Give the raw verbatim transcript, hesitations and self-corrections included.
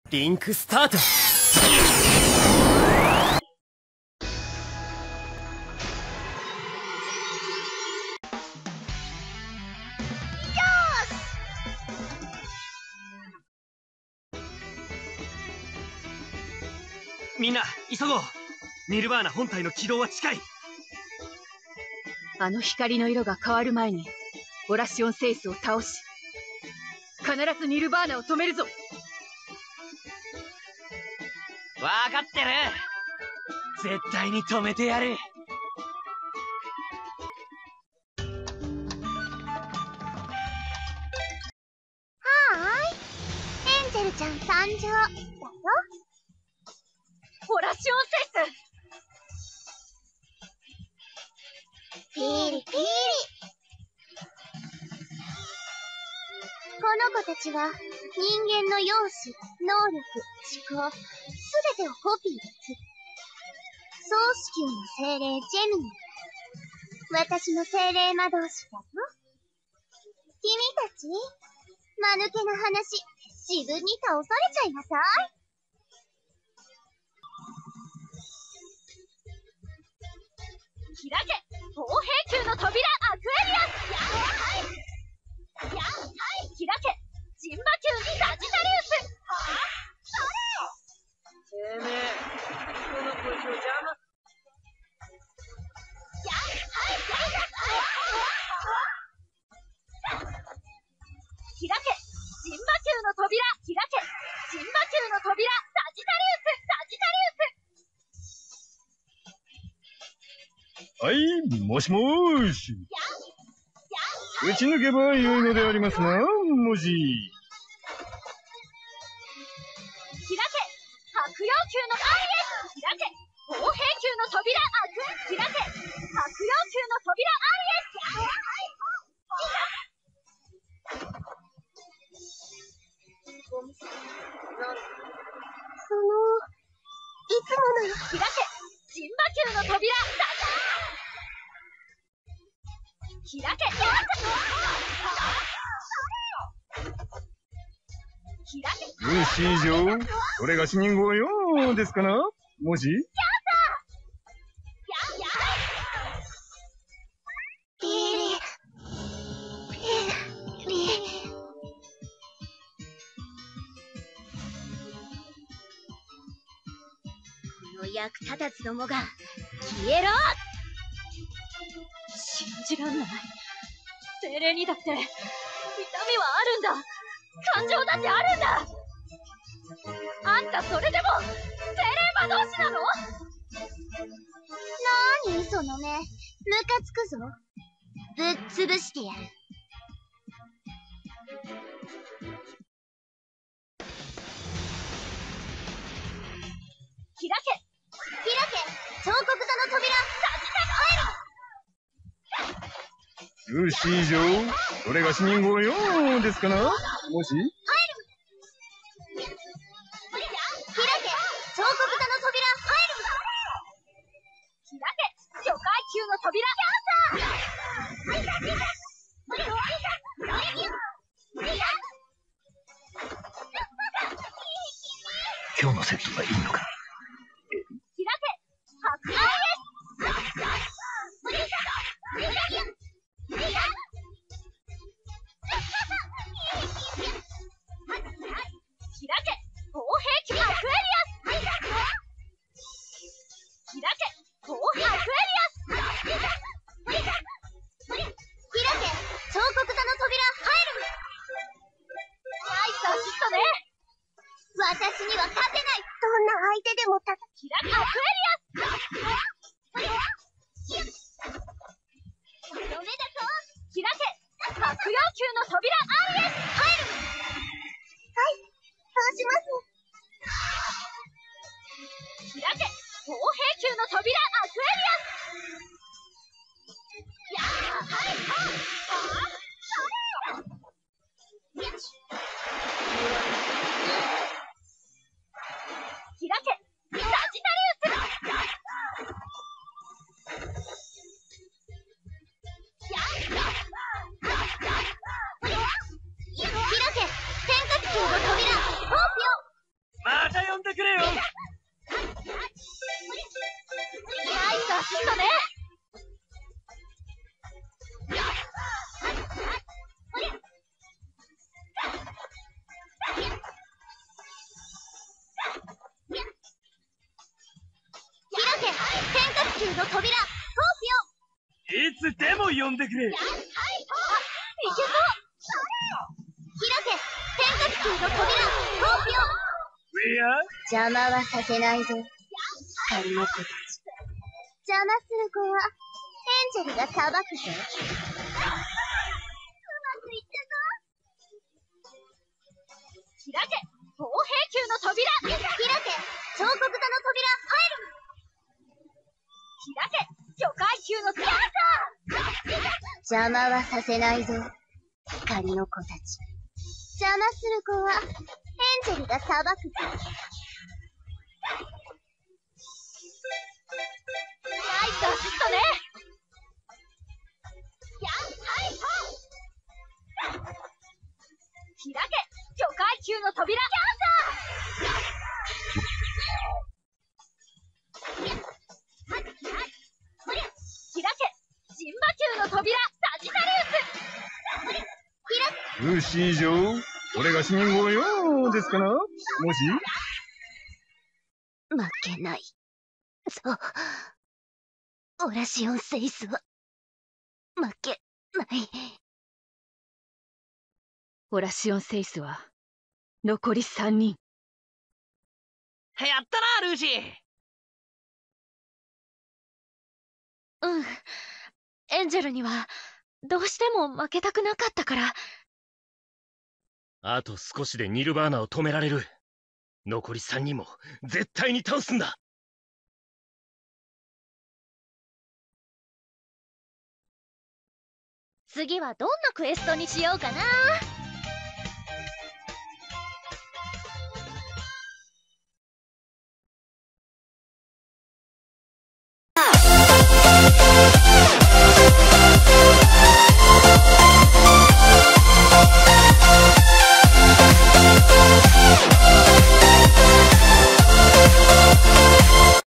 リンクスタート。みんな急ごう。ニルバーナ本体の起動は近い。 あの光の色が変わる前にオラシオンセイスを倒し、必ずニルバーナを止めるぞ。 わかってる。絶対に止めてやる。 はーい、エンジェルちゃん参上だよ。 オラシオンセイス、 ピーリピーリ。この子たちは人間の容姿、能力、思考、すべてをコピーする総子宮の精霊ジェミニ。私の精霊魔導士だよ。君たち、間抜けな話、自分に倒されちゃいなさい。 開け砲兵級の扉アクエリアス。やはいやはい開けジンバ級にサジタリウス。はあてめえこの子邪魔。 やはいやいや開けジンバ級の扉。開けジンバ級の扉サジタリウス。サジタリウス。 はい、もしもーし。打ち抜けば良いのでありますな、文字。 開け白陽級のアリエス。開け砲兵級の扉アク開け白陽級の扉アリエス。 その、いつものよ。 開けジンバ級の扉開け開けよし以上、それが死人号ようですかな、文字。 ピリピリ。 この役立たずどもが消えろ。信じらんない。精霊にだって痛みはあるんだ。感情だってあるんだ。あんたそれでも精霊魔導士なの？ なーにその目、ムカつくぞ。ぶっ潰してやる。 開け開け彫刻座の扉サジタよし以上、それが死人号ようですかな、文字。 開け彫刻座の扉入る。 開け魚介級の扉。 今日のセットがいいのか。 開け白アイエス。開け砲兵級アクエリアス。開け砲兵アクエリアス。 開け彫刻座の扉入る。 ナイスアシストね。 私には勝てない。どんな相手でもた開けアクエリアス。 ダメだぞ。 開け白陽級の扉アリエス。 入る。はい、そうします。 開け砲兵級の扉アクエリアス。やーはいはあ開けサジタリウス。やー開け天下球の扉スコーピオン。 また呼んでくれよ。 ナイスアシストね。 開け天下球の扉トーピいつでも呼んでくれ。 いけそう。 開け天下球の扉トーピウィア邪魔はさせないぞ仮の子たち。邪魔する子はエンジェルが裁くぞ。うまくいったぞ。 開け砲兵球の扉。 開け彫刻座の扉入る。 開け魚介球の扉。 邪魔はさせないぞ仮の子たち。邪魔する子はエンジェルが裁くぞ。 ナイスアシストね。開け魚介球の扉。開け神馬球の扉。サジタリウス。 よし以上。俺が死人号よですかな。もし負けないぞオラシオンセイスは負けない。 オラシオンセイスは残りさんにん。 やったな、ルーシー。 うん。エンジェルにはどうしても負けたくなかったから。 あと少しでニルバーナを止められる。残りさんにんも絶対に倒すんだ。 次はどんなクエストにしようかな。